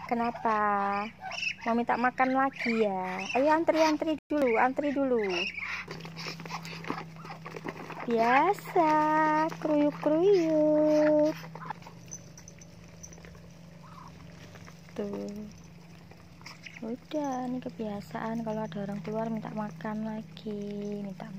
Kenapa? Mau minta makan lagi ya? Ayo antri dulu. Biasa, kruyuk. Tuh. Udah, ini kebiasaan kalau ada orang keluar minta makan lagi.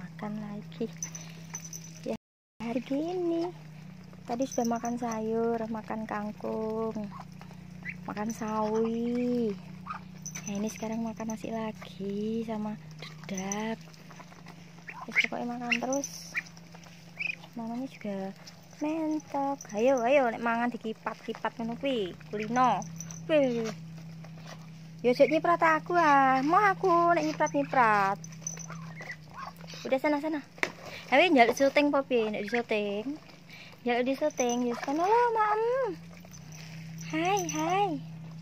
Ya, hari gini. Tadi sudah makan sayur, makan kangkung, makan sawi. Nah, ini sekarang makan nasi lagi sama dedap. Terus pokoknya makan terus. Namanya juga mentok. Ayo nek mangan dikipat ngono kuwi, kulino. Wih. Ya sik nyiprat aku mau aku nek nyiprat. Udah sana. Tapi njaluk syuting po piye nek disyuting? Njaluk disyuting ya sono lho, Mam. Hai.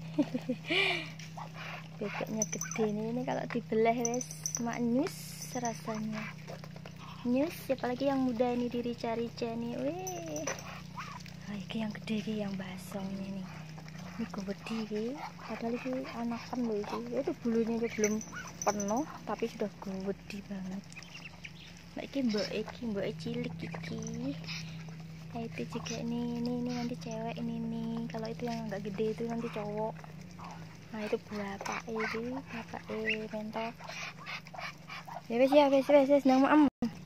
Bebeknya gede nih, ini kalau dibelah wes maknyus rasanya. Nyus, apalagi yang muda ini dirica-rica nih. Wih. Nah, ini yang gede ini yang basong ini. Ini gede ini. Padahal ini anakan loh ini. Itu bulunya belum penuh tapi sudah gede banget. Nah, ini mbak cilik iki. Nah, itu juga ini nanti cewek ini nih. Kalau itu yang agak gede itu nanti cowok. Nah, itu bapak mentok. Ya wes senang Mam.